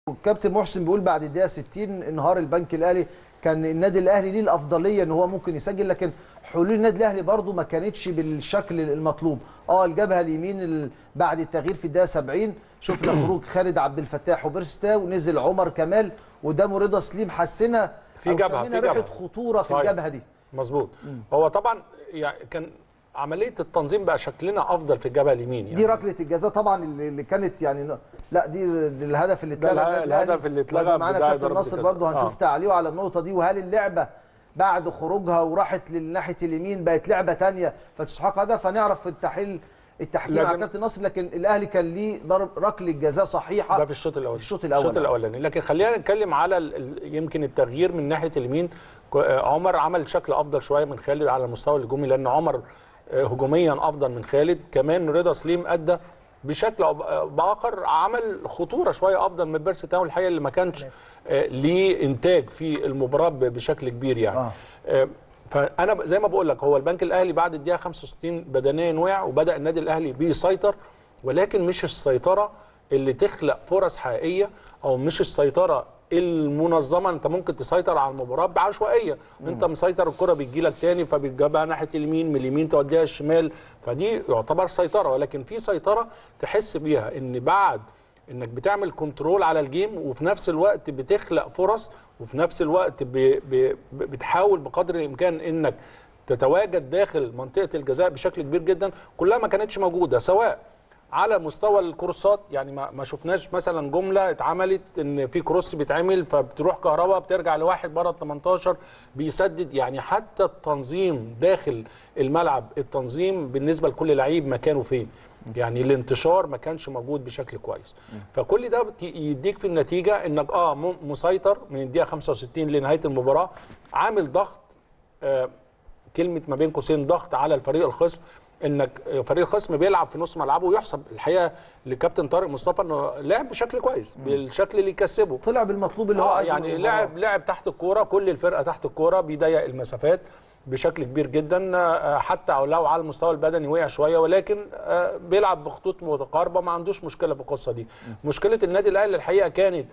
والكابتن محسن بيقول بعد الدقيقه 60 انهار البنك الاهلي، كان النادي الاهلي ليه الافضليه ان هو ممكن يسجل، لكن حلول النادي الاهلي برضو ما كانتش بالشكل المطلوب. الجبهه اليمين بعد التغيير في الدقيقه 70 شفنا خروج خالد عبد الفتاح وبيرستا ونزل عمر كمال وقدامه رضا سليم، حسنا في جبهه في ريحه خطوره في الجبهه دي. مظبوط. هو طبعا يعني كان عمليه التنظيم بقى شكلنا افضل في الجبهه اليمين يعني. دي ركله الجزاء طبعا اللي كانت يعني لا دي الهدف اللي اتلغى. الهدف اللي اتلغى معانا كابتن ناصر برضه هنشوف تعليقه على النقطه دي، وهل اللعبه بعد خروجها وراحت لناحيه اليمين بقت لعبه ثانيه فتستحق هدف؟ هنعرف في التحكيم على كابتن ناصر، لكن الاهلي كان ليه ضرب ركله جزاء صحيحه ده في الشوط الاولاني. الشوط الاولاني. لكن خلينا نتكلم على يمكن التغيير من ناحيه اليمين. عمر عمل شكل افضل شويه من خالد على المستوى الهجومي، لان عمر هجوميا افضل من خالد. كمان رضا سليم ادى بشكل او باخر، عمل خطوره شويه افضل من بيرسي تاو الحقيقه اللي ما كانش ليه انتاج في المباراه بشكل كبير يعني. فانا زي ما بقول لك، هو البنك الاهلي بعد الدقيقه 65 بدنيا وقع، وبدا النادي الاهلي بيسيطر، ولكن مش السيطره اللي تخلق فرص حقيقيه، او مش السيطره المنظمه. انت ممكن تسيطر على المباراه بعشوائيه، انت مسيطر الكره بتجي لك تاني فبتجيبها ناحيه اليمين، من اليمين توديها الشمال، فدي يعتبر سيطره. ولكن في سيطره تحس بيها ان بعد انك بتعمل كنترول على الجيم، وفي نفس الوقت بتخلق فرص، وفي نفس الوقت بتحاول بقدر الامكان انك تتواجد داخل منطقه الجزاء بشكل كبير جدا. كلها ما كانتش موجوده، سواء على مستوى الكروسات، يعني ما شفناش مثلا جمله اتعملت ان في كروس بيتعمل فبتروح كهرباء بترجع لواحد بره ال 18 بيسدد. يعني حتى التنظيم داخل الملعب، التنظيم بالنسبه لكل لعيب مكانه فين، يعني الانتشار ما كانش موجود بشكل كويس. فكل ده يديك في النتيجه انك مسيطر من الدقيقه 65 لنهايه المباراه، عامل ضغط، كلمه ما بين قوسين ضغط على الفريق الخصم، انك فريق الخصم بيلعب في نص ملعبه. ويحسب الحقيقه لكابتن طارق مصطفى انه لعب بشكل كويس، بالشكل اللي يكسبه، طلع بالمطلوب اللي هو عايزه. يعني لعب تحت الكوره، كل الفرقه تحت الكوره، بيضيق المسافات بشكل كبير جدا. حتى لو على المستوى البدني وقع شويه، ولكن بيلعب بخطوط متقاربه، ما عندوش مشكله في القصه دي. مشكله النادي الاهلي الحقيقه كانت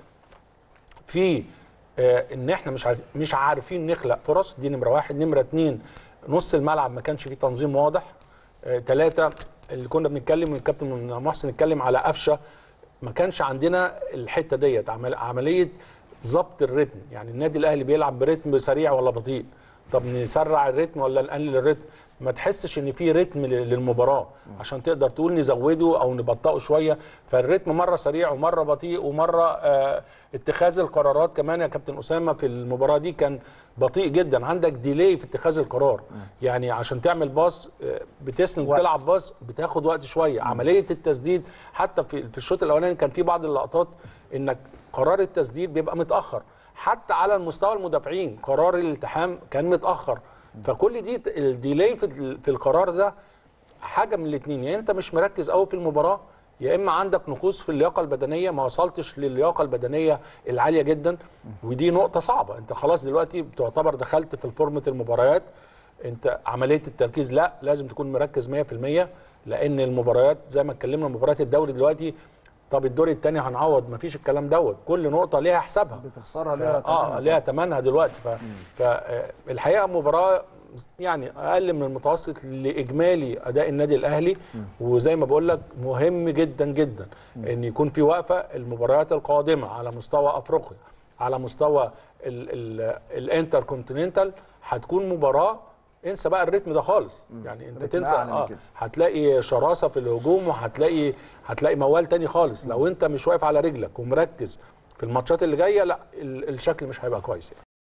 في ان احنا مش عارفين نخلق فرص، دي نمره واحد. نمره اتنين، نص الملعب ما كانش فيه تنظيم واضح. ثلاثة، اللي كنا بنتكلم والكابتن محسن اتكلم على قفشه، ما كانش عندنا الحته ديت، عمليه ضبط الريتم. يعني النادي الاهلي بيلعب بريتم سريع ولا بطيء؟ طب نسرع الريتم ولا نقلل الريتم؟ ما تحسش ان في ريتم للمباراه عشان تقدر تقول نزوده او نبطئه شويه. فالريتم مره سريع ومره بطيء، ومره اتخاذ القرارات كمان يا كابتن اسامه في المباراه دي كان بطيء جدا. عندك ديلي في اتخاذ القرار، يعني عشان تعمل باص بتسند وتلعب باص بتاخد وقت شويه. عمليه التسديد حتى في الشوط الاولاني كان في بعض اللقطات انك قرار التسديد بيبقى متاخر، حتى على المستوى المدافعين قرار الالتحام كان متاخر. فكل دي الديلي في القرار ده حاجه من الاثنين، يا انت مش مركز قوي في المباراه، يا اما عندك نقص في اللياقه البدنيه، ما وصلتش للياقه البدنيه العاليه جدا. ودي نقطه صعبه، انت خلاص دلوقتي بتعتبر دخلت في فورمه المباريات، انت عمليه التركيز لا لازم تكون مركز 100%، لان المباريات زي ما اتكلمنا مباريات الدوري دلوقتي. طب الدور الثاني هنعوض، مفيش الكلام دوت، كل نقطه ليها حسابها، بتخسرها ليها ليها ثمنها دلوقتي. فالحقيقه مباراه يعني اقل من المتوسط لاجمالي اداء النادي الاهلي. وزي ما بقول لك مهم جدا جدا ان يكون في وقفه. المباريات القادمه على مستوى افريقيا، على مستوى الانتر كونتيننتال، هتكون مباراه انسى بقى الريتم ده خالص. يعني انت تنسى هتلاقي شراسه في الهجوم، وهتلاقي موال تاني خالص. لو انت مش واقف على رجلك ومركز في الماتشات اللي جايه، لا الشكل مش هيبقى كويس يعني.